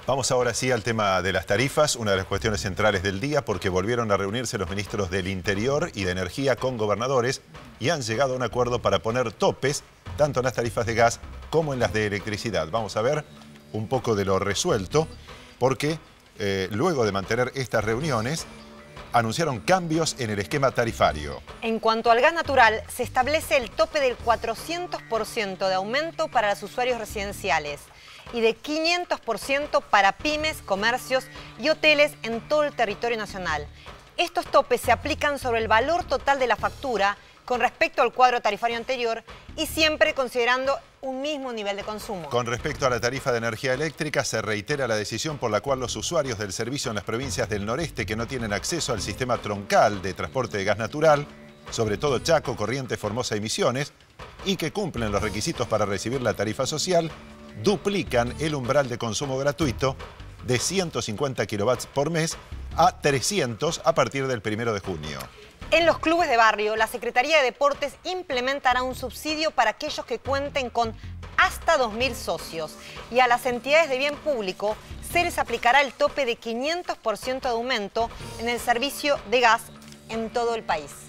Vamos ahora sí al tema de las tarifas, una de las cuestiones centrales del día, porque volvieron a reunirse los ministros del Interior y de Energía con gobernadores y han llegado a un acuerdo para poner topes tanto en las tarifas de gas como en las de electricidad. Vamos a ver un poco de lo resuelto, porque luego de mantener estas reuniones, anunciaron cambios en el esquema tarifario. En cuanto al gas natural, se establece el tope del 400% de aumento para los usuarios residenciales y de 500% para pymes, comercios y hoteles en todo el territorio nacional. Estos topes se aplican sobre el valor total de la factura con respecto al cuadro tarifario anterior y siempre considerando un mismo nivel de consumo. Con respecto a la tarifa de energía eléctrica, se reitera la decisión por la cual los usuarios del servicio en las provincias del noreste que no tienen acceso al sistema troncal de transporte de gas natural, sobre todo Chaco, Corrientes, Formosa y Misiones, y que cumplen los requisitos para recibir la tarifa social, duplican el umbral de consumo gratuito de 150 kilovatios por mes a 300 a partir del 1 de junio. En los clubes de barrio, la Secretaría de Deportes implementará un subsidio para aquellos que cuenten con hasta 2.000 socios. Y a las entidades de bien público se les aplicará el tope de 500% de aumento en el servicio de gas en todo el país.